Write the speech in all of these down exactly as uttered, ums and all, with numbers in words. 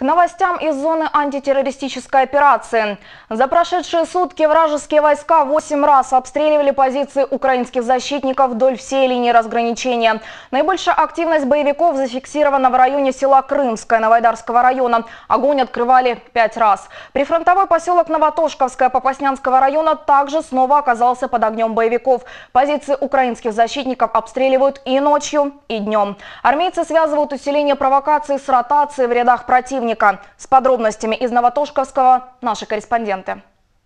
К новостям из зоны антитеррористической операции. За прошедшие сутки вражеские войска восемь раз обстреливали позиции украинских защитников вдоль всей линии разграничения. Наибольшая активность боевиков зафиксирована в районе села Крымское Новоайдарского района. Огонь открывали пять раз. Прифронтовой поселок Новотошковское Попаснянского района также снова оказался под огнем боевиков. Позиции украинских защитников обстреливают и ночью, и днем. Армейцы связывают усиление провокаций с ротацией в рядах противника. С подробностями из Новотошковского наши корреспонденты.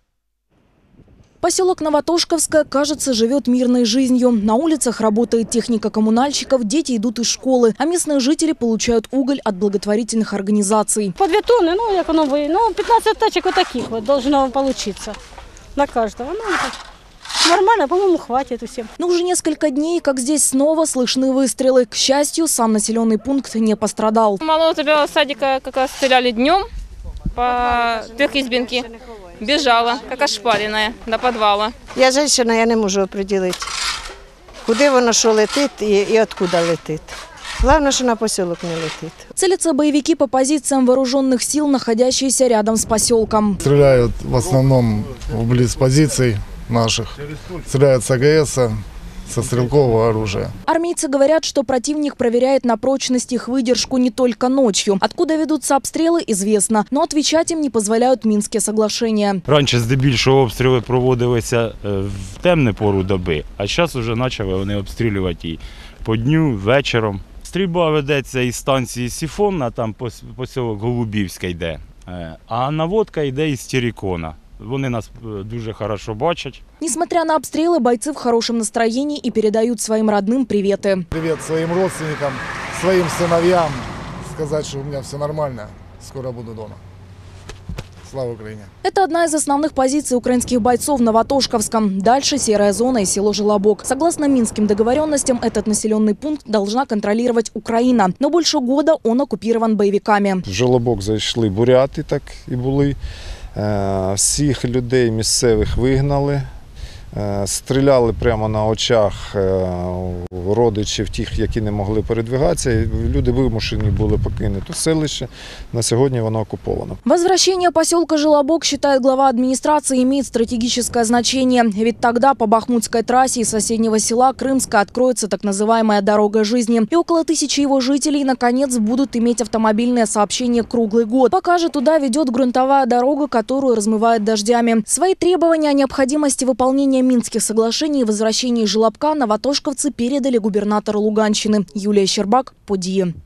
Поселок Новотошковское, кажется, живет мирной жизнью. На улицах работает техника коммунальщиков, дети идут из школы, а местные жители получают уголь от благотворительных организаций. По две тонны, ну, як оно вы, ну, пятнадцать тачек вот таких вот должно получиться на каждого. Ну, нормально, по-моему, хватит всем. Но уже несколько дней, как здесь снова слышны выстрелы. К счастью, сам населенный пункт не пострадал. Малого тебя садика как раз стреляли днем по трехизбинке. Бежала, как ошпаренная, до подвала. Я женщина, я не можу определити, куди воно що летить і, і откуда летить. Главное, что на поселок не летит. Целятся боевики по позициям вооруженных сил, находящиеся рядом с поселком. Стреляют в основном вблизи позиций наших. Стреляют с АГС, со стрелкового оружия. Армейцы говорят, что противник проверяет на прочность их выдержку не только ночью. Откуда ведутся обстрелы, известно, но отвечать им не позволяют Мінські соглашення. Раніше здебільшого обстріли проводилися в темну пору доби, а зараз вже почали вони обстрілювати і по дню, вечором. Стрільба ведеться із станції Сіфонна, там поселок Голубівська йде, а наводка йде із Терекона. Вони нас дуже хорошо бачать. Несмотря на обстрелы, бойцы в хорошем настроении и передают своим родным приветы. Привет своим родственникам, своим сыновьям. Сказать, что у меня все нормально. Скоро буду дома. Слава Украине! Это одна из основных позиций украинских бойцов в Новотошковском. Дальше серая зона и село Желобок. Согласно минским договоренностям, этот населенный пункт должна контролировать Украина. Но больше года он оккупирован боевиками. В Желобок зайшли буряти, так і були. Всіх людей місцевих вигнали, стріляли прямо на очах родичів тих, які не могли передвигатися. Люди вимушені були покинути селище. На сегодня оно оккуповано. Возвращение поселка Желобок, считает глава администрации, имеет стратегическое значение. Ведь тогда по Бахмутской трассе из соседнего села Крымска откроется так называемая дорога жизни. И около тысячи его жителей наконец будут иметь автомобильное сообщение круглый год. Пока же туда ведет грунтовая дорога, которую размывает дождями. Свои требования о необходимости выполнения Минских соглашений и возвращении Желобка новотошковцы передали губернатору Луганщины. Юлия Щербак, Події.